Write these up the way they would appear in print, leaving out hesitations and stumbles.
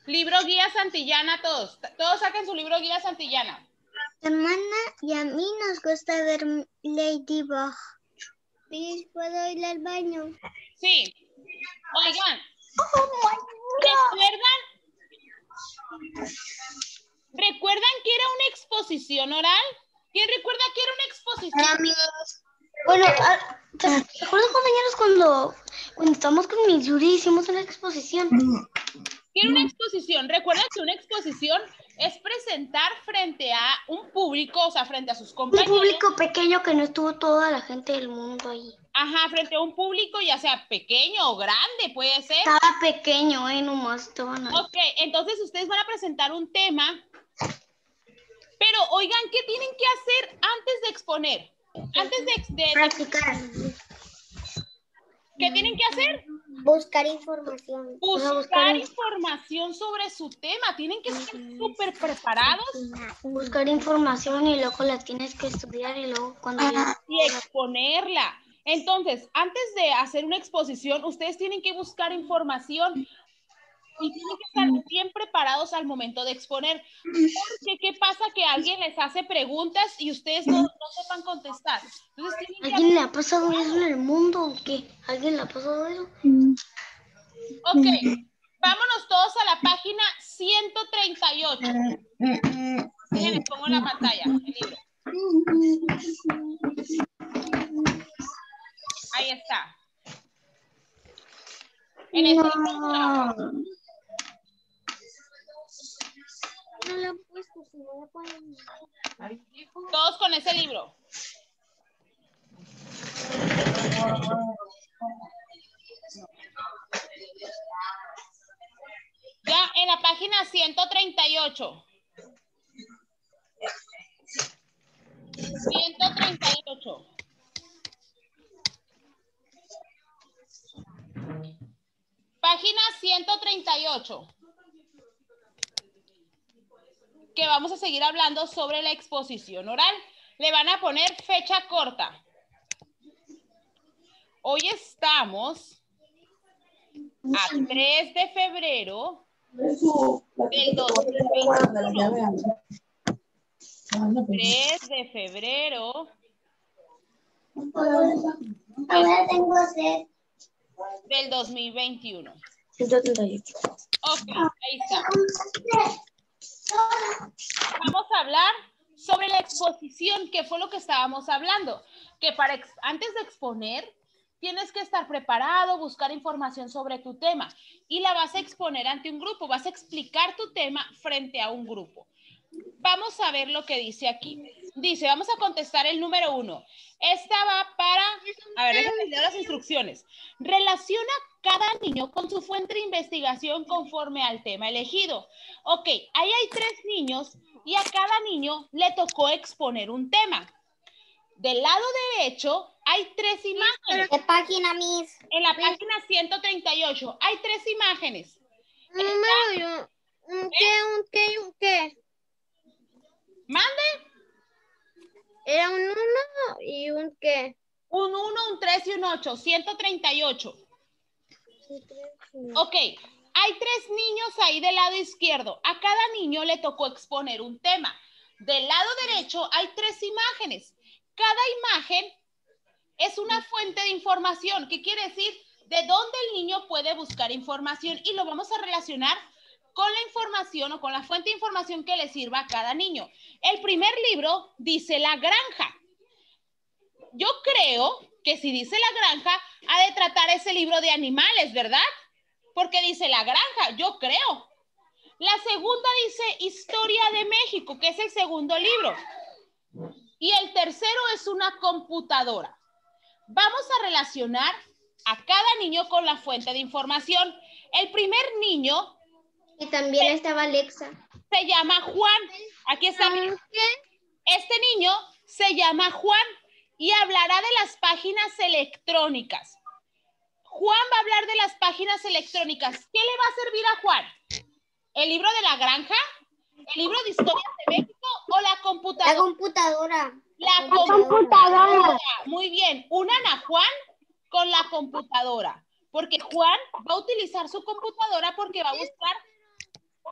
Libro guía Santillana, todos. Todos saquen su libro guía Santillana. Hermana, y a mí nos gusta ver Ladybug. ¿Sí? ¿Puedo ir al baño? Sí. Oigan, Oh my God. ¿Recuerdan que era una exposición oral? ¿Quién recuerda que era una exposición? Bueno, ¿te acuerdas, compañeros, cuando estábamos con mi Yuri hicimos una exposición? ¿Qué era una exposición? Recuerda que una exposición es presentar frente a un público, o sea, frente a sus compañeros. Un público pequeño que no estuvo toda la gente del mundo ahí. Ajá, frente a un público, ya sea pequeño o grande, puede ser. Estaba pequeño, nomás estaban ahí. Ok, entonces ustedes van a presentar un tema. Pero, oigan, ¿qué tienen que hacer antes de exponer? Antes de practicar. ¿Qué tienen que hacer? Buscar información. Buscar información sobre su tema. Tienen que estar súper preparados. Buscar información y luego la tienes que estudiar y luego cuando y exponerla. Entonces, antes de hacer una exposición, ustedes tienen que buscar información y tienen que estar bien preparados al momento de exponer. Porque, ¿qué pasa? Que alguien les hace preguntas y ustedes no sepan contestar. Entonces, tienen que ¿Alguien le ha pasado eso en el mundo o qué? ¿Alguien le ha pasado eso? Ok, vámonos todos a la página 138. Déjenme, pongo en la pantalla el libro. Ahí está. En este libro. No lo han puesto, si no lo pueden. Todos con ese libro. Ya en la página 138. 138. Página 138. Que vamos a seguir hablando sobre la exposición oral. Le van a poner fecha corta. Hoy estamos a 3 de febrero del 2021. 3 de febrero del 2021. 138. Ok, ahí está. Vamos a hablar sobre la exposición, que fue lo que estábamos hablando. Que antes de exponer, tienes que estar preparado, buscar información sobre tu tema y la vas a exponer ante un grupo, vas a explicar tu tema frente a un grupo. Vamos a ver lo que dice aquí. Dice, vamos a contestar el número 1. Esta va para, a ver, déjenme leer las instrucciones. Relaciona cada niño con su fuente de investigación conforme al tema elegido. Ok, ahí hay 3 niños y a cada niño le tocó exponer un tema. Del lado derecho hay 3 imágenes. ¿Qué página, Miss? En la página 138 hay 3 imágenes. ¿Un qué y un qué? ¿Mande? Era un 1 y un qué. Un 1, un 3 y un 8. 138. Ok, hay 3 niños ahí del lado izquierdo. A cada niño le tocó exponer un tema. Del lado derecho hay 3 imágenes. Cada imagen es una fuente de información. ¿Qué quiere decir? De dónde el niño puede buscar información y lo vamos a relacionar con la información o con la fuente de información que le sirva a cada niño. El primer libro dice La Granja. Yo creo que si dice La Granja, ha de tratar ese libro de animales, ¿verdad? Porque dice La Granja, yo creo. La segunda dice Historia de México, que es el segundo libro. Y el tercero es una computadora. Vamos a relacionar a cada niño con la fuente de información. El primer niño... Y también estaba Alexa. Se llama Juan. Aquí está. Este niño se llama Juan y hablará de las páginas electrónicas. Juan va a hablar de las páginas electrónicas. ¿Qué le va a servir a Juan? ¿El libro de La Granja? ¿El libro de Historia de México o la computadora? La computadora. La computadora. Muy bien. Unan a Juan con la computadora. Porque Juan va a utilizar su computadora porque va a buscar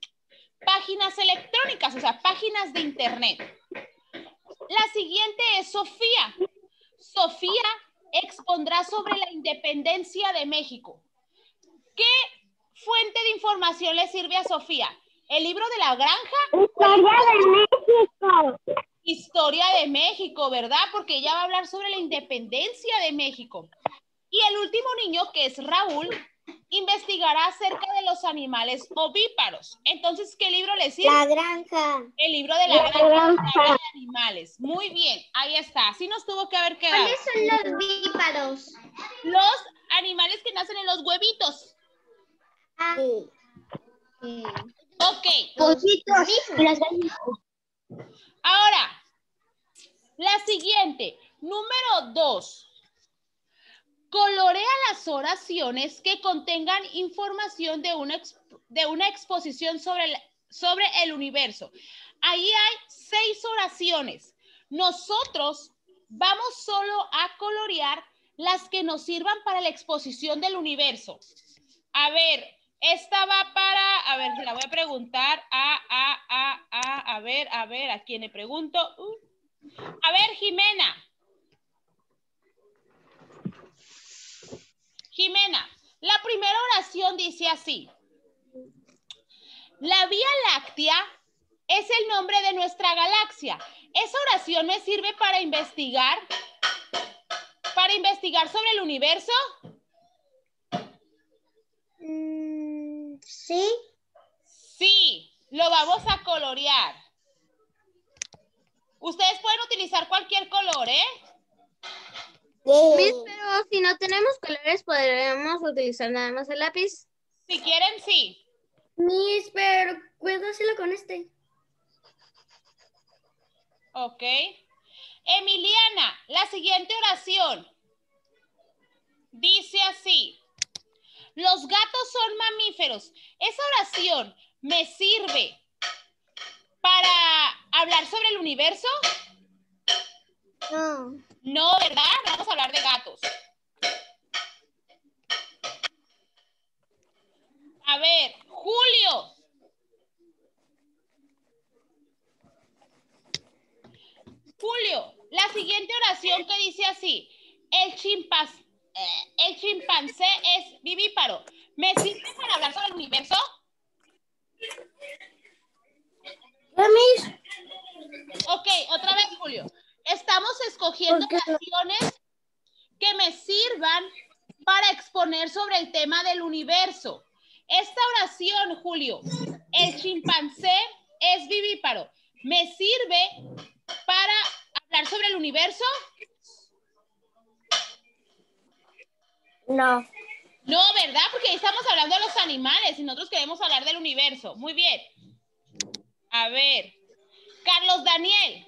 páginas electrónicas, o sea, páginas de internet. La siguiente es Sofía. Sofía expondrá sobre la independencia de México. ¿Qué fuente de información le sirve a Sofía? ¿El libro de la granja? Historia de México. Historia de México, ¿verdad? Porque ella va a hablar sobre la independencia de México. Y el último niño, que es Raúl, investigará acerca de los animales ovíparos. Entonces, ¿qué libro le sirve? La granja. El libro de la granja de animales. Muy bien, ahí está. Así nos tuvo que haber quedado. ¿Cuáles son los ovíparos? Los animales que nacen en los huevitos. Ah. Ok. Pollitos. Ahora, la siguiente, número 2. Colorea las oraciones que contengan información de una exposición sobre el universo. Ahí hay 6 oraciones. Nosotros vamos solo a colorear las que nos sirvan para la exposición del universo. A ver, esta va para, a ver, se la voy a preguntar a ver, ¿a quién le pregunto? A ver, Jimena. Jimena, la primera oración dice así. La Vía Láctea es el nombre de nuestra galaxia. Esa oración me sirve para investigar sobre el universo. Sí. Sí, lo vamos a colorear. Ustedes pueden utilizar cualquier color, ¿eh? Miss, pero si no tenemos colores, podríamos utilizar nada más el lápiz. Si quieren, sí. Miss, pero puedo hacerlo con este. Ok. Emiliana, la siguiente oración dice así. Los gatos son mamíferos. Esa oración me sirve para hablar sobre el universo. No. No, ¿verdad? Vamos a hablar de gatos. A ver, Julio. Julio, la siguiente oración que dice así. El chimpancé es vivíparo. ¿Me sirve para hablar sobre el universo? Ok, otra vez, Julio. Estamos escogiendo oraciones que me sirvan para exponer sobre el tema del universo. Esta oración, Julio, el chimpancé es vivíparo, ¿me sirve para hablar sobre el universo? No. No, ¿verdad? Porque ahí estamos hablando de los animales y nosotros queremos hablar del universo. Muy bien. A ver. Carlos Daniel.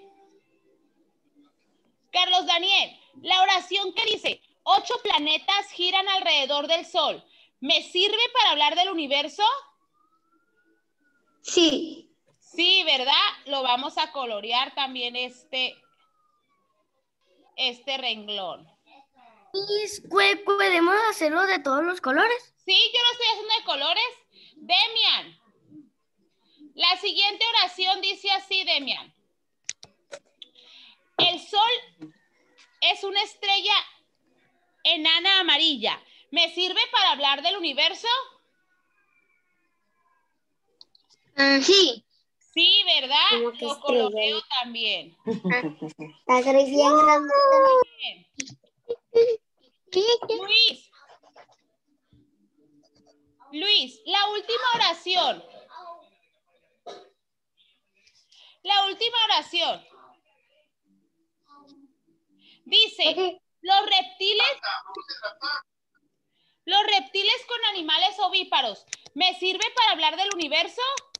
Carlos Daniel, la oración que dice 8 planetas giran alrededor del Sol, ¿me sirve para hablar del universo? Sí. Sí, ¿verdad? Lo vamos a colorear también este renglón. ¿Podemos hacerlo de todos los colores? Sí, yo lo estoy haciendo de colores. Demian, la siguiente oración dice así, Demian. El Sol es una estrella enana amarilla. ¿Me sirve para hablar del universo? Sí. Sí, ¿verdad? Lo coloreo también. La bien grande. Luis, la última oración. La última oración. Dice, los reptiles con animales ovíparos, ¿me sirve para hablar del universo?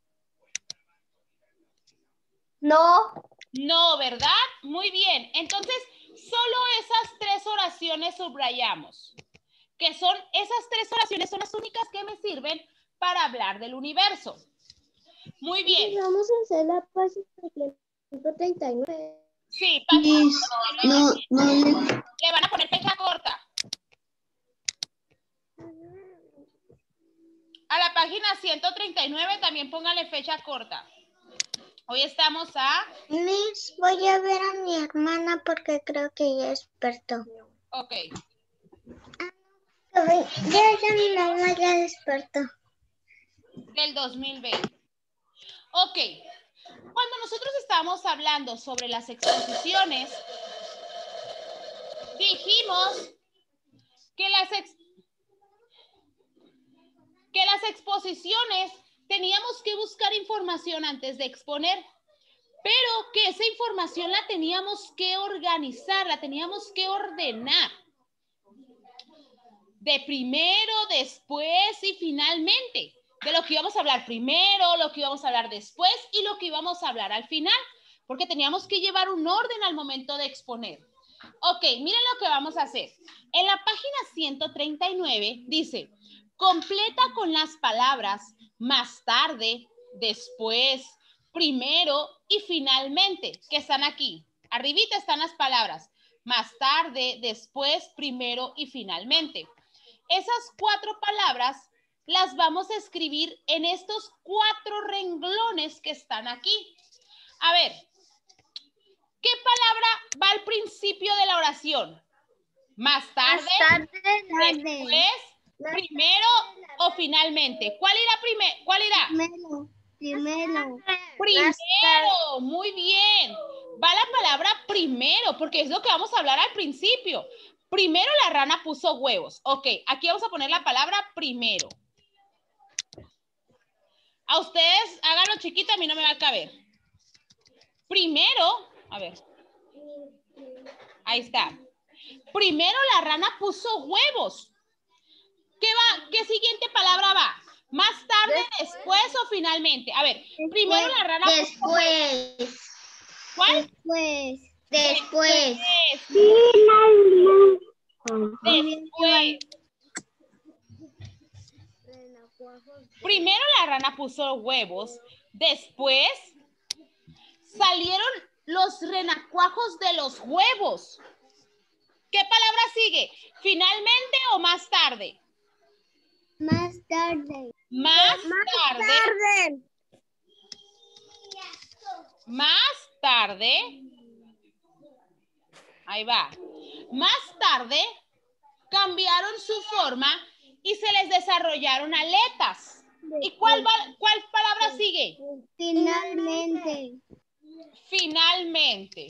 No. No, ¿verdad? Muy bien. Entonces, solo esas 3 oraciones subrayamos. Que son, esas 3 oraciones son las únicas que me sirven para hablar del universo. Muy bien. Vamos a hacer la página 139. Sí, página 139. No. Le van a poner fecha corta. A la página 139 también póngale fecha corta. Hoy estamos a... Miss, voy a ver a mi hermana porque creo que ella despertó. Ok. Ya mi mamá ya despertó. Del 2020. Ok. Cuando nosotros estábamos hablando sobre las exposiciones, dijimos que las exposiciones teníamos que buscar información antes de exponer, pero que esa información la teníamos que organizar, la teníamos que ordenar. De primero, después y finalmente. De lo que íbamos a hablar primero, lo que íbamos a hablar después y lo que íbamos a hablar al final, porque teníamos que llevar un orden al momento de exponer. Ok, miren lo que vamos a hacer. En la página 139 dice, completa con las palabras más tarde, después, primero y finalmente, que están aquí. Arribita están las palabras más tarde, después, primero y finalmente. Esas 4 palabras las vamos a escribir en estos 4 renglones que están aquí. A ver, ¿qué palabra va al principio de la oración? Más tarde, después, primero o finalmente. ¿Cuál irá primero? ¿Cuál irá? Primero. Primero, muy bien. Va la palabra primero, porque es lo que vamos a hablar al principio. Primero la rana puso huevos. Ok, aquí vamos a poner la palabra primero. A ustedes, háganlo chiquito, a mí no me va a caber. Primero, a ver. Ahí está. Primero la rana puso huevos. ¿Qué siguiente palabra va? ¿Más tarde, después o finalmente? A ver, primero la rana puso huevos. ¿Cuál? Después. Después. Primero la rana puso huevos, después salieron los renacuajos de los huevos. ¿Qué palabra sigue? ¿Finalmente o más tarde? Más tarde. Más tarde. Más tarde. Ahí va. Más tarde cambiaron su forma y se les desarrollaron aletas. ¿Y cuál palabra sigue? Finalmente. Finalmente.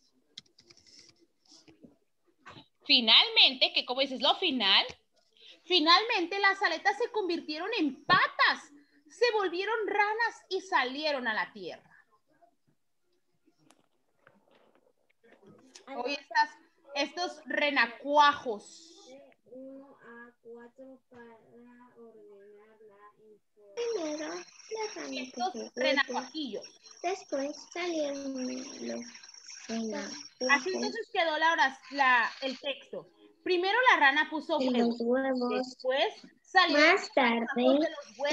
Finalmente, que como dices, lo final. Finalmente las aletas se convirtieron en patas. Se volvieron ranas y salieron a la tierra. Hoy estos renacuajos. Primero, la rana Estos puso renacuajillos. Después salieron los Así entonces quedó el texto. Primero la rana puso huevos. Después salieron más tarde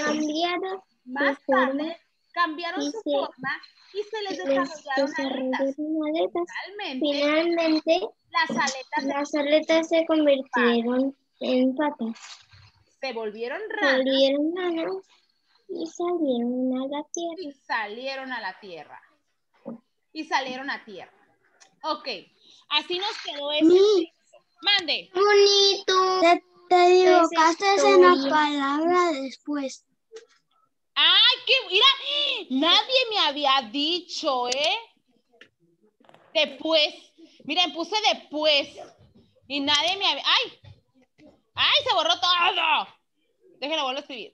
cambiaron su forma y se les desarrollaron aletas. Finalmente las aletas se convirtieron en patas. Se volvieron ranas. Y salieron a la tierra. Y salieron a tierra. Ok, así nos quedó ese texto. Mande. Bonito. Te equivocaste en la palabra después. Ay, mira, nadie me había dicho, Después. Miren, puse después. Y nadie me había... ¡Ay, se borró todo! Déjenlo, vuelvo a escribir.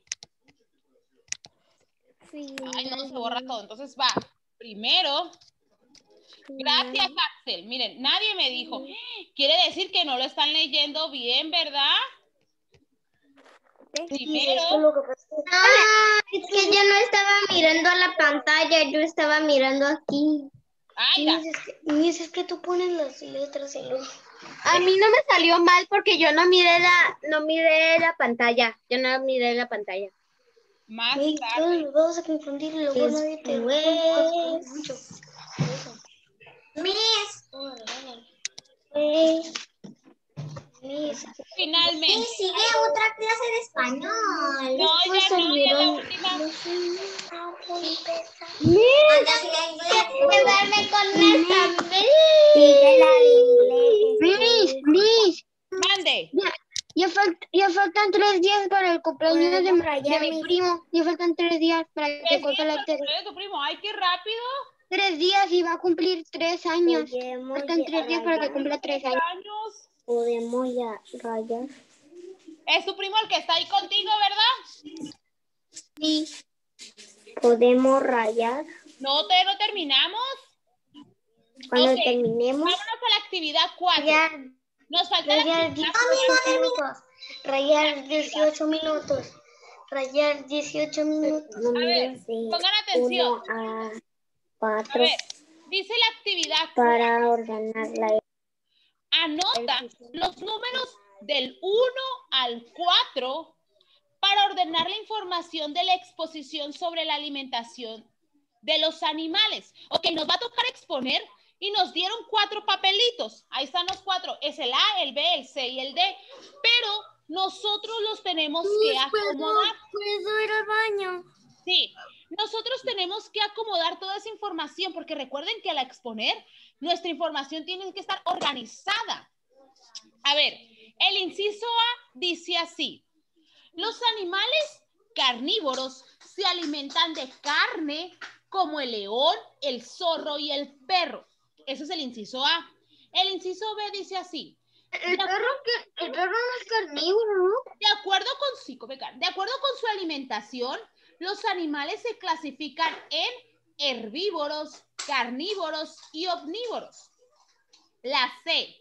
Ay, no, se borra todo. Entonces va. Primero. Gracias, Axel. Miren, nadie me dijo. Quiere decir que no lo están leyendo bien, ¿verdad? Primero. Es que yo no estaba mirando a la pantalla, yo estaba mirando aquí. Es que tú pones las letras en los... A mí no me salió mal porque yo no miré la pantalla. Yo no miré la pantalla. Más tarde. Todos vamos a confundir y luego nadie te mucho. Miss. Finalmente. Sí, sigue otra clase de español. No, ya no, ya la última. Quedarme con esta. Sigue la de inglés. Miss. Mande. Ya faltan 3 días para el cumpleaños de mi Miss. primo. Ya faltan 3 días para que cumpla la De tu primo. Ay, qué rápido. 3 días y va a cumplir 3 años. Podemos Faltan 3 días para que cumpla 3 años. Podemos ya rayar. Es tu primo el que está ahí contigo, ¿verdad? Sí. Podemos rayar. No, todavía no terminamos. Cuando Ok, terminemos. vámonos a la actividad 4. Nos falta la Rayar actividad 18 minutos. Rayar 18 minutos. Rayar 18 minutos. No, A ver, mira, sí. pongan atención. 1 a A 4 ver, dice la actividad 4. para ordenar la. Anota los números del 1 al 4 para ordenar la información de la exposición sobre la alimentación de los animales. Ok, nos va a tocar exponer y nos dieron 4 papelitos. Ahí están los 4. Es el A, el B, el C y el D. Pero nosotros los tenemos que acomodar. ¿Puedo ir al baño? Sí, nosotros tenemos que acomodar toda esa información porque recuerden que al exponer, nuestra información tiene que estar organizada. A ver, el inciso A dice así. Los animales carnívoros se alimentan de carne como el león, el zorro y el perro. Ese es el inciso A. El inciso B dice así. El perro no es carnívoro, ¿no? De acuerdo con su alimentación, los animales se clasifican en herbívoros, carnívoros y omnívoros. La C.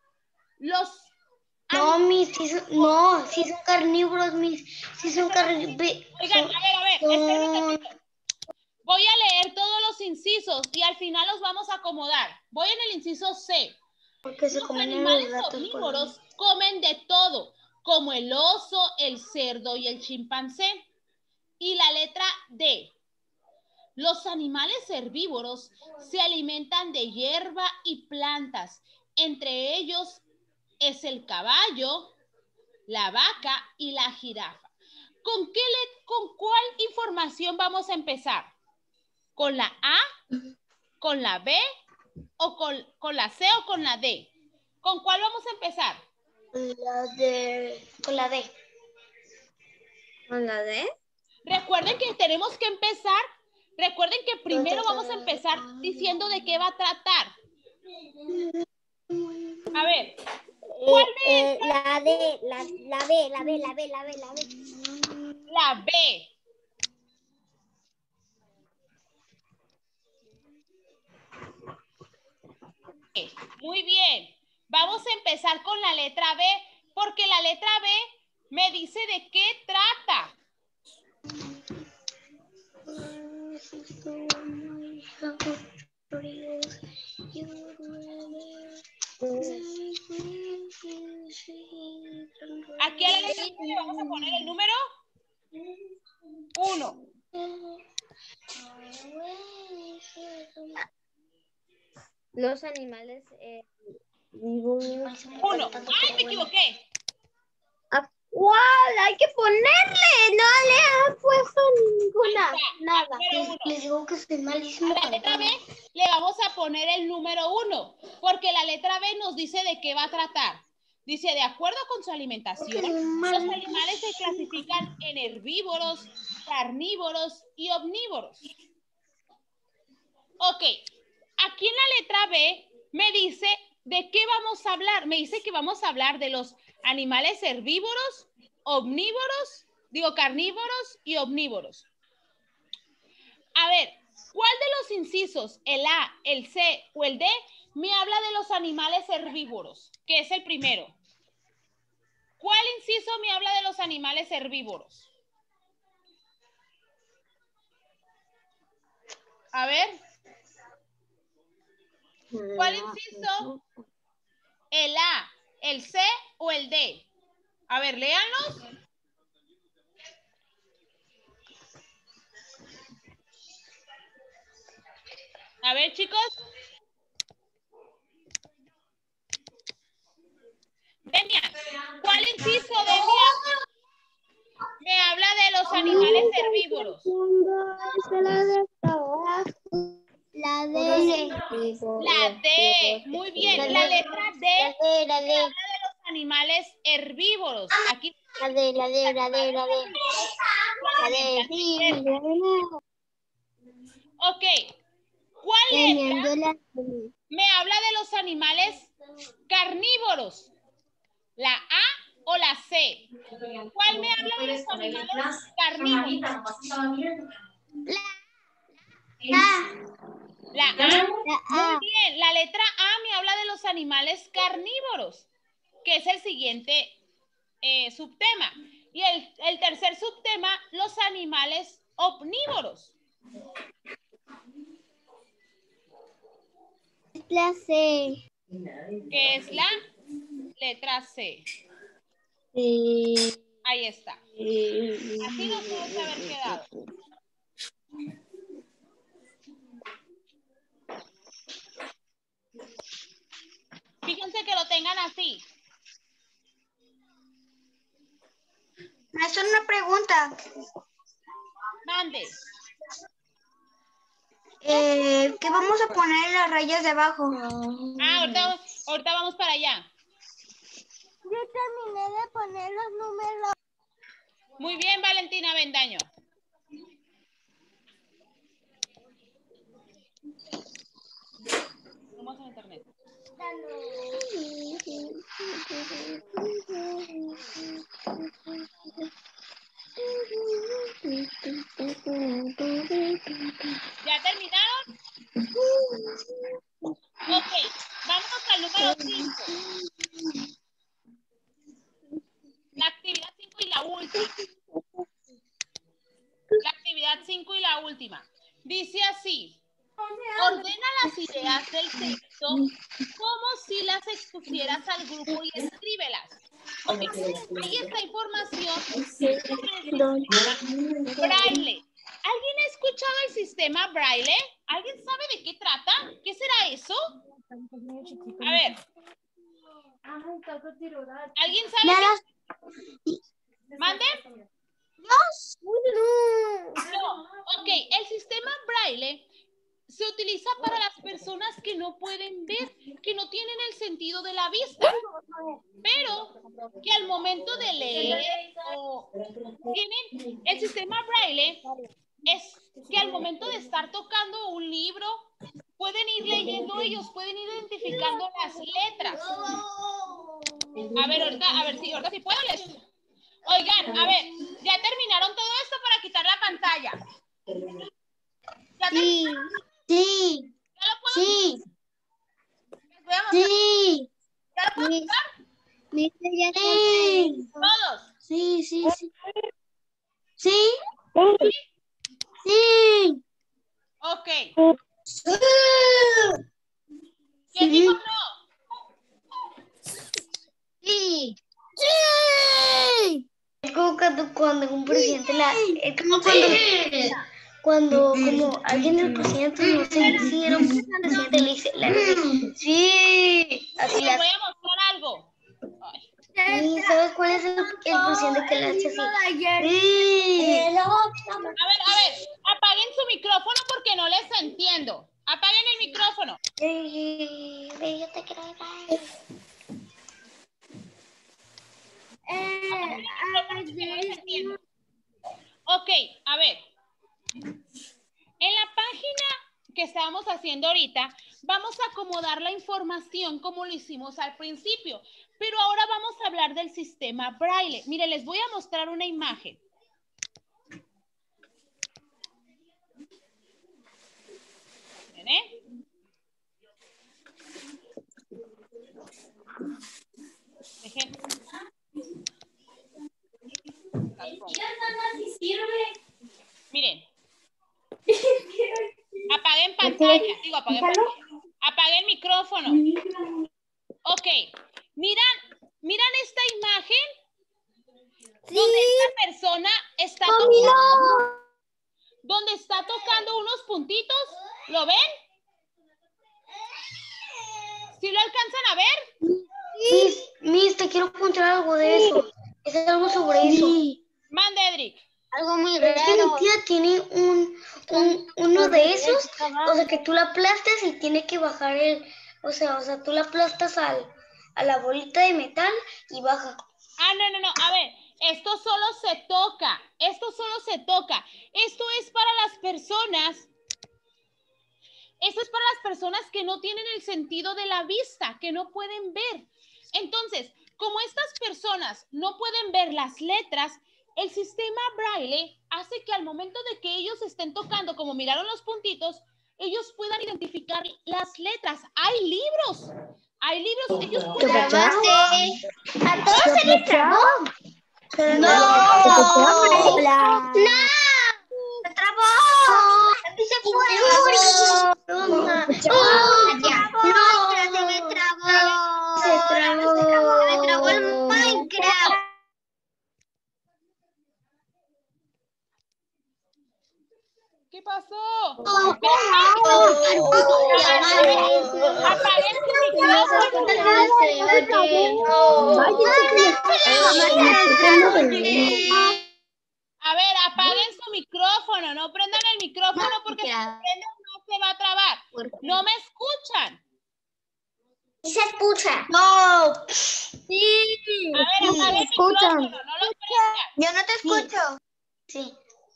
Sí son carnívoros, sí son carnívoros. Oigan, a ver, espérenme. Voy a leer todos los incisos y al final los vamos a acomodar. Voy en el inciso C. Porque los animales omnívoros comen de todo, como el oso, el cerdo y el chimpancé. Y la letra D. Los animales herbívoros se alimentan de hierba y plantas. Entre ellos es el caballo, la vaca y la jirafa. ¿Con cuál información vamos a empezar? ¿Con la A, con la B, o con la C o con la D? ¿Con cuál vamos a empezar? Con la D. ¿Con la D? Recuerden que tenemos que empezar. Recuerden que primero vamos a empezar diciendo de qué va a tratar. A ver. ¿Cuál de La D, la B. La B. Muy bien. Vamos a empezar con la letra B, porque la letra B me dice de qué trata. Aquí a la letra B le vamos a poner el número 1. Los animales vivos. 1. ¡Ay, me equivoqué! ¡Wow! Hay que ponerle. No le han puesto ninguna. Nada. Les digo que estoy malísimo. A la letra B le vamos a poner el número 1, porque la letra B nos dice de qué va a tratar. Dice, de acuerdo con su alimentación, los animales se clasifican en herbívoros, carnívoros y omnívoros. Ok, aquí en la letra B me dice de qué vamos a hablar. Me dice que vamos a hablar de los animales herbívoros, carnívoros y omnívoros. A ver, ¿cuál de los incisos, el A, el C o el D, me habla de los animales herbívoros? Que es el primero. ¿Cuál inciso me habla de los animales herbívoros? A ver. ¿Cuál inciso? ¿El A, el C o el D? A ver, léanlos. A ver, chicos. Demian. herbívoros. La D. La D. Muy bien. La letra D. Habla de los animales herbívoros. Aquí. La D. Ok. ¿Cuál letra me habla de los animales carnívoros? ¿La A o la C? ¿Cuál me habla de los animales carnívoros? La A. Muy bien. La letra A me habla de los animales carnívoros, que es el siguiente subtema. Y el tercer subtema, los animales omnívoros. La C. Que es la letra C. Ahí está. Así nos debe haber quedado. Fíjense que lo tengan así. Me hace una pregunta. Mande. ¿Qué vamos a poner en las rayas de abajo? Ahorita vamos para allá. Yo terminé de poner los números. Muy bien, Valentina Bendaño. Vamos a internet. ¿Ya terminaron? Ok, vámonos al número 5. La actividad 5 y la última. La actividad 5 y la última. Dice así. Ordena las ideas del texto como si las expusieras al grupo y escríbelas. Okay. Ahí está información Braille. ¿Alguien ha escuchado el sistema Braille? ¿Alguien sabe de qué trata? ¿Qué será eso? A ver. ¿Alguien sabe qué? ¿Mande? No. Ok, el sistema Braille se utiliza para las personas que no pueden ver, que no tienen el sentido de la vista, pero que al momento de leer o tienen el sistema Braille, es que al momento de estar tocando un libro, pueden ir leyendo ellos, pueden ir identificando las letras. A ver, ahorita sí puedo leer. Oigan, a ver, ¿ya terminaron todo esto para quitar la pantalla? ¿Ya sí. Sí. ¿Ya lo puedo sí. Sí. ¿Ya lo puedo quitar? Sí. ¿Todos? Sí. Sí. Sí. Ok. Sí. ¿Quién dijo no? Sí. Sí. Es como cuando un presidente es como cuando como alguien del presidente no sé si era un presidente le dice sí. Así les voy a mostrar algo. Sí, ¿sabes cuál es el presidente que le hace así? Sí. A ver, apaguen su micrófono porque no les entiendo. Apaguen el micrófono. Yo te quiero ver. Ok, a ver. En la página que estábamos haciendo ahorita, vamos a acomodar la información como lo hicimos al principio, pero ahora vamos a hablar del sistema Braille. Mire, les voy a mostrar una imagen. ¿Ven? Dejen. Miren. Apaguen pantalla. Digo, apaguen pantalla. Apaguen micrófono. Ok. ¿Miran esta imagen? Sí. Donde esta persona está tocando. Donde está tocando unos puntitos. ¿Lo ven? ¿Sí lo alcanzan a ver? Miss, te quiero contar algo de eso. Es algo sobre eso. Mande, Edric. Algo muy raro. Es que mi tía tiene uno de esos, o sea, que tú la aplastas y tiene que bajar o sea, tú la aplastas a la bolita de metal y baja. Ah, no, a ver, esto solo se toca, Esto es para las personas que no tienen el sentido de la vista, que no pueden ver. Entonces, como estas personas no pueden ver las letras, el sistema Braille hace que al momento de que ellos estén tocando, como miraron los puntitos, ellos puedan identificar las letras. Hay libros, ellos pueden... ¿A todos se les trabó? ¡No! ¡Se trabó! ¡Se fue! ¡Se trabó el Minecraft! ¿Qué pasó? Apaguen su micrófono. A ver, apaguen su micrófono, no prendan el micrófono porque si prenden no se va a trabar. ¿No me escuchan? ¿Sí se escucha? No. Sí. A ver, apaguen el micrófono, no lo prendan. Yo no te escucho. Sí.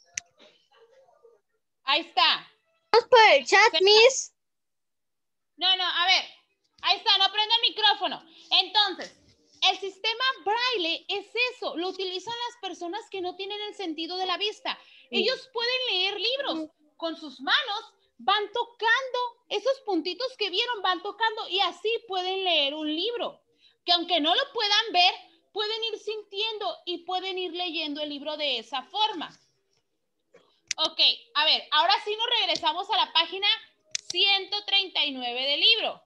Ahí está. Vamos por el chat, Miss. No, a ver. Ahí está, no prenda el micrófono. Entonces, el sistema Braille es eso. Lo utilizan las personas que no tienen el sentido de la vista. Ellos pueden leer libros. Con sus manos van tocando. Esos puntitos que vieron van tocando y así pueden leer un libro. Que aunque no lo puedan ver, pueden ir sintiendo y pueden ir leyendo el libro de esa forma. Ok, a ver, ahora sí nos regresamos a la página 139 del libro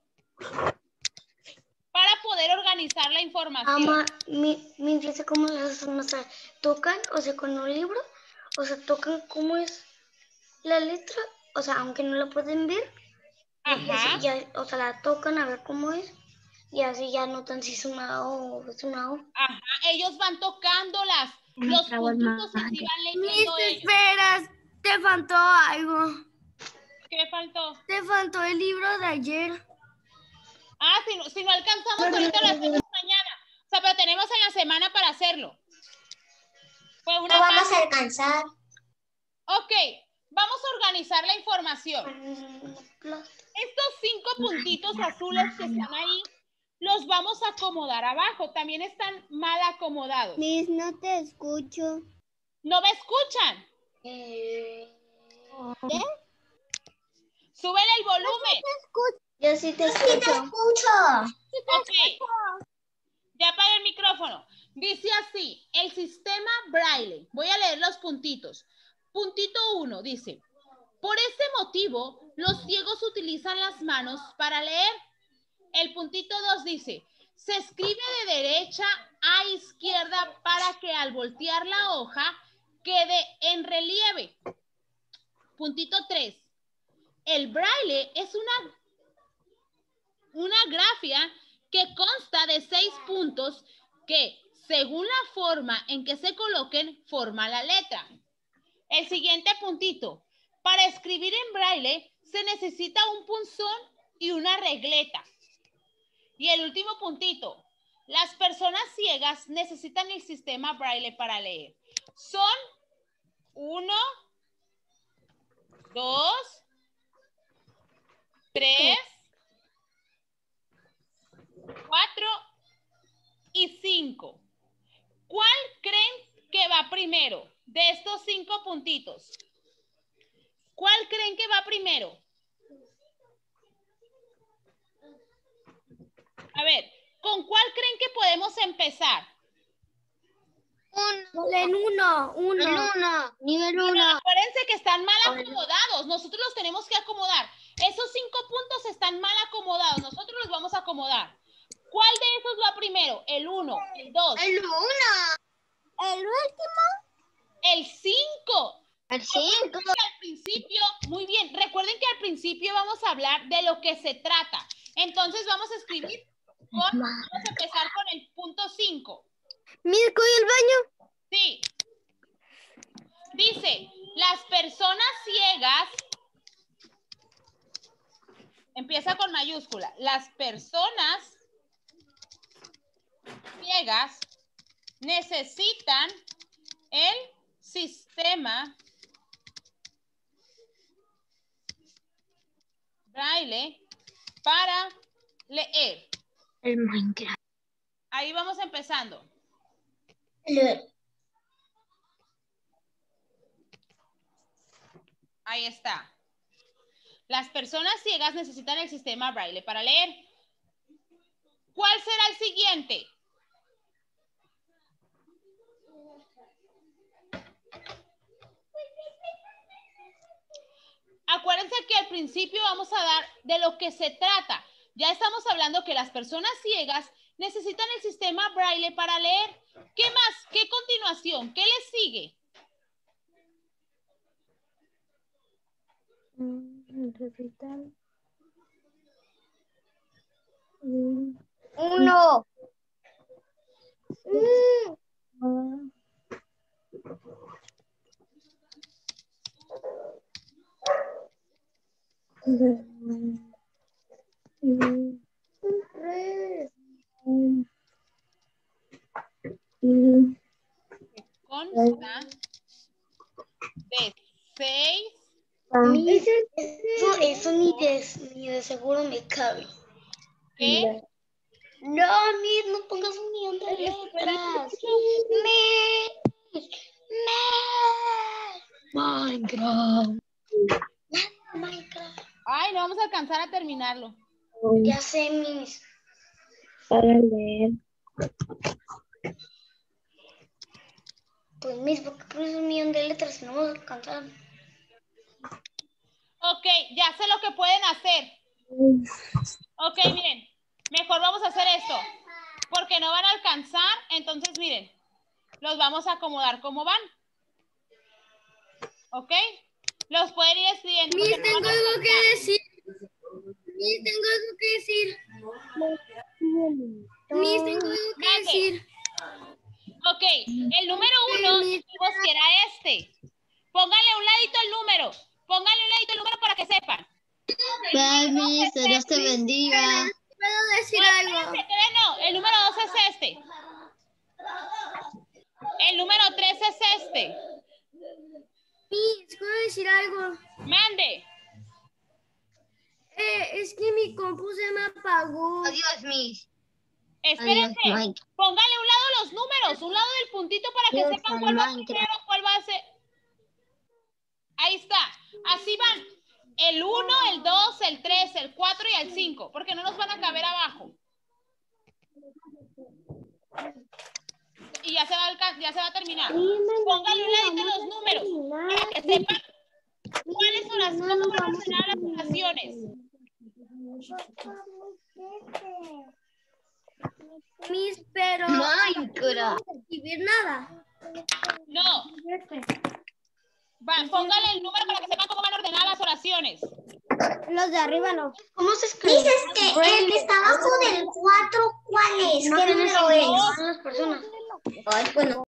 para poder organizar la información. Mamá, me dice cómo las personas tocan, o sea, con un libro, o sea, tocan cómo es la letra, o sea, aunque no la pueden ver, Ajá. O sea, la tocan a ver cómo es, y así ya notan si es una O o es una O. Ajá, ellos van tocando los puntitos y así van leyendo ellos. Esperas, te faltó algo. ¿Qué faltó? Te faltó el libro de ayer. Ah, si no alcanzamos ahorita lo hacemos mañana. O sea, pero tenemos en la semana para hacerlo. Pues No vamos a alcanzar. Ok, vamos a organizar la información. Estos 5 puntitos azules que están ahí, los vamos a acomodar abajo. También están mal acomodados. Miss, no te escucho. ¿No me escuchan? ¿Qué? Súbele el volumen. Yo sí te escucho. Ok, ya apagué el micrófono. Dice así, el sistema Braille. Voy a leer los puntitos. Puntito 1 dice, por ese motivo, los ciegos utilizan las manos para leer. El puntito 2 dice, se escribe de derecha a izquierda para que al voltear la hoja quede en relieve. Puntito 3, el Braille es una grafía que consta de 6 puntos que, según la forma en que se coloquen, forma la letra. El siguiente puntito. Para escribir en Braille se necesita un punzón y una regleta. Y el último puntito. Las personas ciegas necesitan el sistema Braille para leer. Son 1, 2, 3, 4 y 5. ¿Cuál creen que va primero de estos 5 puntitos? ¿Cuál creen que va primero? A ver, ¿con cuál creen que podemos empezar? Nivel 1. Nivel 1. Acuérdense que están mal acomodados. Nosotros los tenemos que acomodar. Esos 5 puntos están mal acomodados. Nosotros los vamos a acomodar. ¿Cuál de esos va primero? ¿El 1, el 2? El 1. El último. El 5. El 5. Al principio, muy bien. Recuerden que al principio vamos a hablar de lo que se trata. Entonces vamos a escribir vamos a empezar con el punto 5. Mirko, ¿y el baño? Sí. Dice, las personas ciegas, empieza con mayúscula, las personas ciegas necesitan el sistema Braille para leer. El Minecraft. Ahí vamos empezando. Ahí está. Las personas ciegas necesitan el sistema Braille para leer. ¿Cuál será el siguiente? Acuérdense que al principio vamos a dar de lo que se trata. Ya estamos hablando que las personas ciegas necesitan el sistema Braille para leer. ¿Qué más? ¿Qué continuación? ¿Qué les sigue? Necesitan 1. Consta de 6. Eso ni de seguro me cabe. ¿Qué? No, Miss, no pongas 1,000,000 de letras. Minecraft. Minecraft. Ay, no vamos a alcanzar a terminarlo. Ya sé, Miss. Para leer. Pues, Miss, ¿por qué pones 1,000,000 de letras si no vamos a alcanzar? Ok, ya sé lo que pueden hacer. Ok, miren, mejor vamos a hacer esto. Porque no van a alcanzar, entonces miren, los vamos a acomodar como van. ¿Ok? Los pueden ir escribiendo. Miss, porque no tengo van a algo que alcanzar. decir. Miss, tengo algo que decir. Miss, tengo algo que Mande. decir. Ok, el número 1 dijimos que era este. Pónganle un ladito el número. Pónganle un ladito el número para que sepan. Bye, Miss. Dios te bendiga. ¿Puedo decir No, algo? espérense, todavía no. El número 2 es este. El número 3 es este. Miss, ¿puedo decir algo? Mande. Es que mi compu se me apagó. Adiós, Miss. Espérense. Adiós, Mike. Pónganle un lado los números, un lado del puntito para que Adiós, sepan cuál va Minecraft. primero, cuál va a ser. Ahí está. Así van. El 1, el 2, el 3, el 4 y el 5, porque no nos van a caber abajo. Y ya se va a terminar. Pónganle un ladito los números para que sepan cuáles son cómo van a ordenar las oraciones. Miss, pero Minecraft. no escribir nada. No. Pónganle el número para que sepan cómo van a ordenar las oraciones. Los de arriba no. ¿Cómo se escribe? Dices que el que está abajo del 4, ¿cuál es? ¿Qué número es? Las personas. Ay, bueno.